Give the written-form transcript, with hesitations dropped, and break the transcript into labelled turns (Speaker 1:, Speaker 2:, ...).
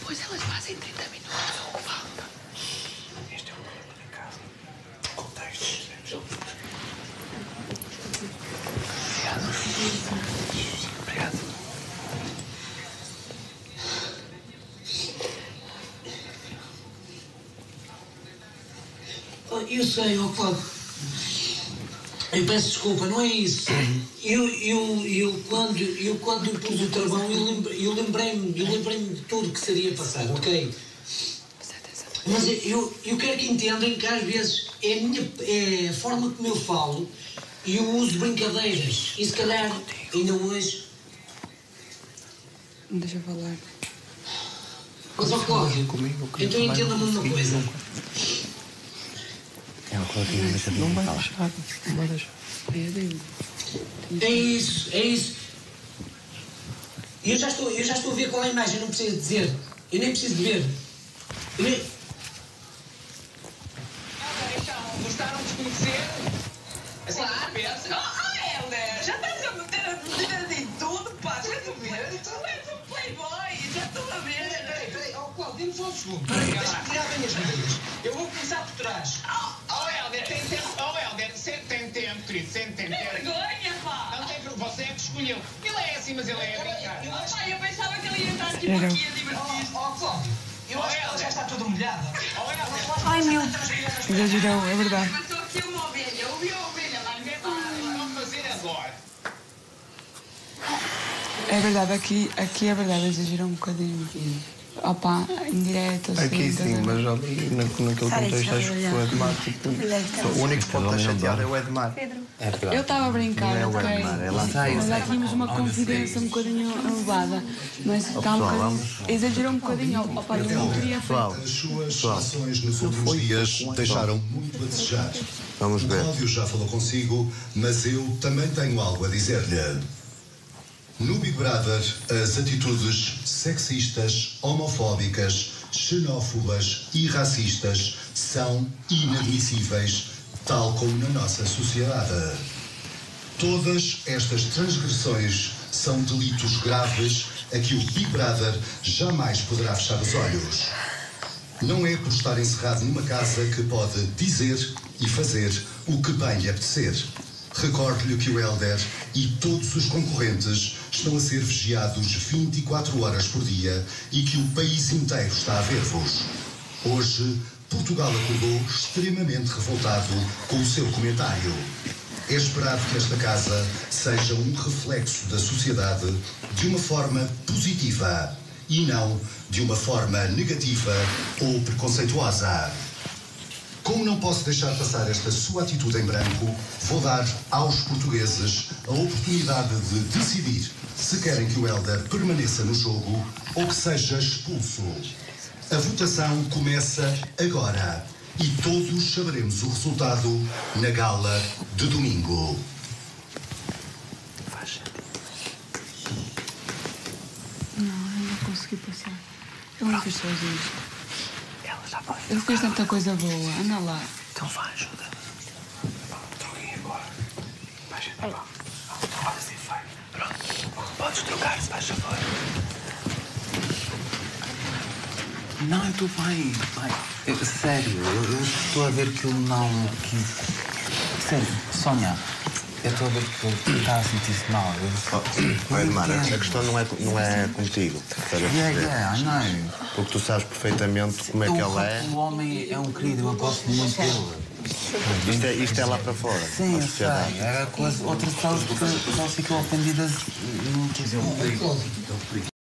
Speaker 1: Pois elas fazem 30 minutos ou falta.
Speaker 2: Este é o problema de casa. Contexto.
Speaker 1: Obrigado. Obrigado.
Speaker 3: Eu sei, Cláudio. Eu peço desculpa, não é isso. Eu quando pus o travão, eu lembrei-me de tudo que seria passar, ok? Mas eu quero que entendam que às vezes é a forma como eu falo e eu uso brincadeiras. E se calhar, ainda hoje...
Speaker 1: Não deixa falar.
Speaker 3: Mas, Cláudio, então entenda-me uma coisa.
Speaker 2: É o Cláudio, não vai deixar. Não vai deixar.
Speaker 3: É isso. Eu já estou a ver qual é a imagem, eu não preciso dizer. Eu nem preciso de ver.
Speaker 4: Gostaram de conhecer? Assim, claro. Helder, já estás a meter em tudo, pá. Já estou a ver. Tu és um playboy, já estou a ver. Peraí. Cláudio, dê-me só um segundo. Deixa-me tirar bem as medidas. Eu vou começar por trás. Helder, tem tempo. Helder, tem tempo, querido. Tem tempo.
Speaker 5: Vergonha, pá!
Speaker 4: Não tem que você é que escolheu. Ele é assim, mas ele é a brincar.
Speaker 5: Eu pensava que ele ia estar tipo aqui a divertir-se.
Speaker 4: Cláudio, eu acho que ela já está toda molhada.
Speaker 1: Ai, meu. Exagerou, é verdade.
Speaker 5: Mas estou aqui uma ovelha. Eu vi a ovelha lá, ninguém vai.
Speaker 4: Vamos fazer agora.
Speaker 1: É verdade, aqui é verdade, exagerou um bocadinho. Opa, indireto, assim.
Speaker 2: Aqui sim, mas ali naquele contexto acho que foi o Edmar. O único que pode estar chateado é o Edmar.
Speaker 1: Eu estava a brincar,
Speaker 2: Não é o
Speaker 1: ok?
Speaker 2: Edmar, é lá.
Speaker 1: Mas já tínhamos uma confidência um bocadinho elevada. Mas está um bocadinho. Exagerou um bocadinho. Opa, eu não queria falar.
Speaker 6: As suas ações nos últimos dias deixaram muito a desejar.
Speaker 2: Vamos ver.
Speaker 6: O Cláudio já falou consigo, mas eu também tenho algo a dizer-lhe. No Big Brother, as atitudes sexistas, homofóbicas, xenófobas e racistas são inadmissíveis, tal como na nossa sociedade. Todas estas transgressões são delitos graves a que o Big Brother jamais poderá fechar os olhos. Não é por estar encerrado numa casa que pode dizer e fazer o que bem lhe apetecer. Recordo-lhe que o Helder e todos os concorrentes estão a ser vigiados 24 horas por dia e que o país inteiro está a ver-vos. Hoje, Portugal acordou extremamente revoltado com o seu comentário. É esperado que esta casa seja um reflexo da sociedade de uma forma positiva e não de uma forma negativa ou preconceituosa. Como não posso deixar passar esta sua atitude em branco, vou dar aos portugueses a oportunidade de decidir se querem que o Helder permaneça no jogo ou que seja expulso. A votação começa agora e todos saberemos o resultado na gala de domingo.
Speaker 1: Não, eu não consegui passar. Eu não fiz sozinho. Eu fiz tanta coisa boa. Anda lá.
Speaker 2: Então vá, ajuda. Troquei agora. Vai, gente, vá. Pode ser feio. Pronto. Podes trocar-se, faz favor. Não, eu estou bem. Sério, eu estou a ver que eu não... Sério, Sónia, eu estou a ver que ele está a sentir-se mal.
Speaker 7: Edmar, a questão não é contigo.
Speaker 2: I know.
Speaker 7: Porque tu sabes perfeitamente como é que ela é.
Speaker 2: O homem é um querido, eu gosto muito dele.
Speaker 7: Isto é lá para fora.
Speaker 2: Sim,
Speaker 7: na
Speaker 2: eu sei.
Speaker 7: sociedade.
Speaker 2: Era com as outras pessoas que ficam ofendidas. Não quer dizer,